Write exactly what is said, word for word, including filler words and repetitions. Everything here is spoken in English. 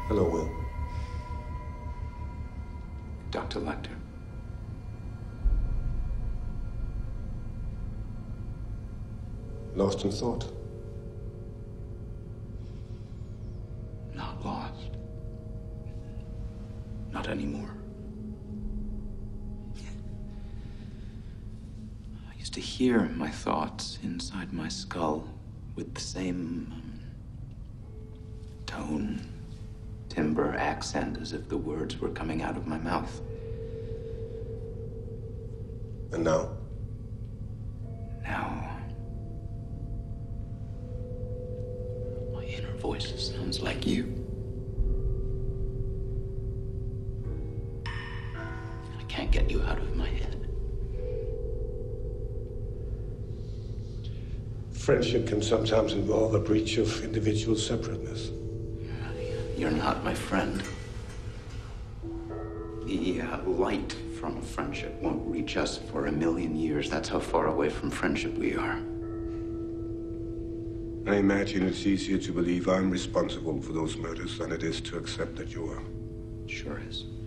Hello, Will. Doctor Lecter. Lost in thought? Not lost. Not anymore. I used to hear my thoughts inside my skull with the same um, tone, timbre, accent as if the words were coming out of my mouth. And now? Now, my inner voice sounds like you. I can't get you out of my head. Friendship can sometimes involve a breach of individual separateness. You're not my friend. The uh, light from a friendship won't reach us for a million years. That's how far away from friendship we are. I imagine it's easier to believe I'm responsible for those murders than it is to accept that you are. Sure is.